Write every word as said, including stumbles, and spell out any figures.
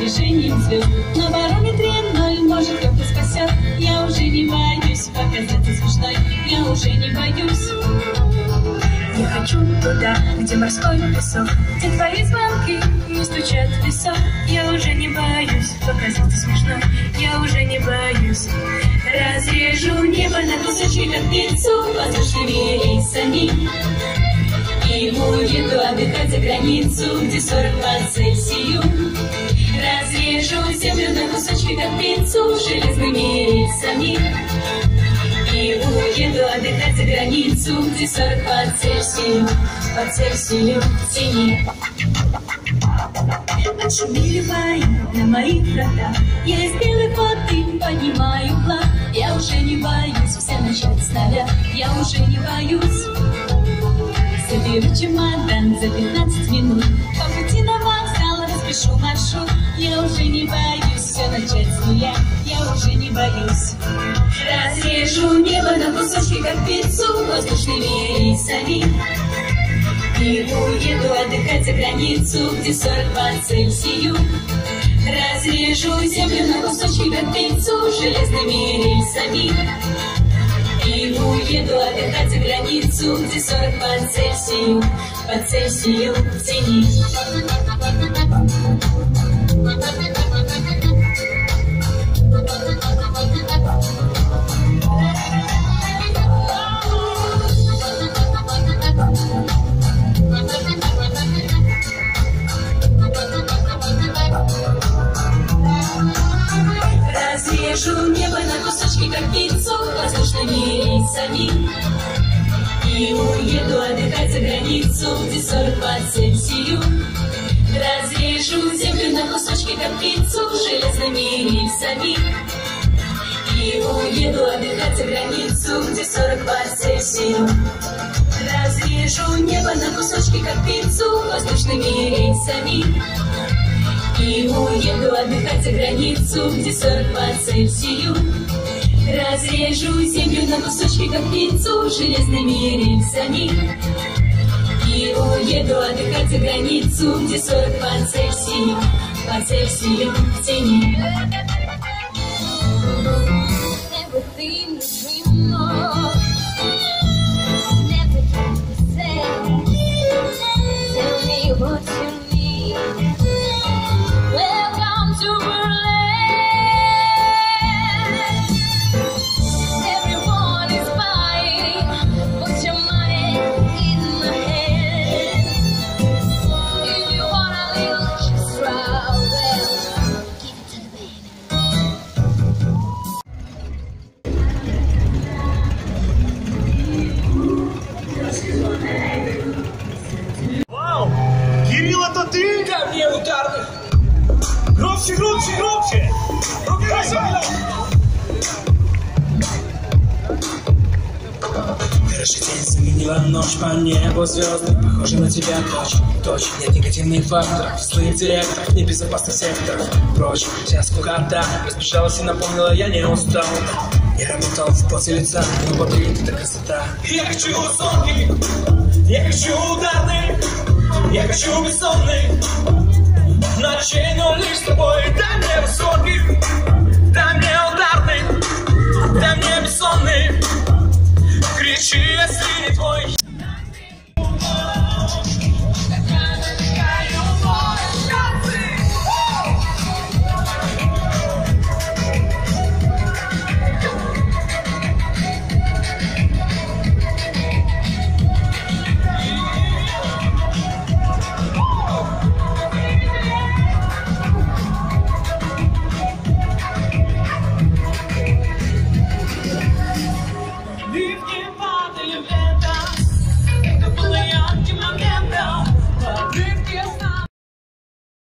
движением звезд. На барометре ноль, может, кто-то спасет. Я уже не боюсь показаться смешной. Я уже не боюсь. Я хочу туда, где морской песок, где твои звонки не стучат в висок. Я уже не боюсь показаться смешной. Я уже не боюсь. Разрежу небо на кусочки, как пиццу, воздушными рейсами. И уеду отдыхать за границу, где сорок по Цельсию. Разрежу землю на кусочки, как пиццу, железными рельсами. И уеду отдыхать за границу, где сорок по Цельсию, по Цельсию в тени. Отшумели бои на моих вратах. Я из белых воды поднимаю флаг. Я уже не боюсь все начать с нуля. Я уже не боюсь. Заберу чемодан за пятнадцать минут. По пути на вокзал распишу маршрут. Я уже не боюсь все начать с нуля. Я уже не боюсь. Разрежу небо на кусочки, как пиццу, воздушными рейсами. И уеду отдыхать за границу, где сорок по Цельсию. Разрежу землю на кусочки, как пиццу, железными рельсами. И уеду отдыхать за границу, где сорок по Цельсию, по Цельсию в тени. Разрежу небо на кусочки, как пиццу, воздушными рейсами. И уеду отдыхать за границу, где сорок по Цельсию. Разрежу землю на кусочки, как пиццу, железными рельсами. И уеду отдыхать за границу, где сорок по Цельсию. Разрежу небо на кусочки, как пиццу, воздушными рейсами. И уеду отдыхать за границу, где сорок по Цельсию. Разрежу землю на кусочки, как пиццу, железными рельсами. И уеду отдыхать за границу, где сорок по Цельсию, по Цельсию в тени. Ты? Ко мне ударных! Громче, громче, громче! Хороший день сменила ночь, по небу звезды. Похоже на тебя точь, точь. Нет негативных факторов, злых директоров, небезопасных секторов. Прочь, вся скукота разбежалась и напомнила, я не устал. Я работал в поте лица, но бодрит эта красота. Я хочу высокий, я хочу ударный, я хочу бессонный, ночей, но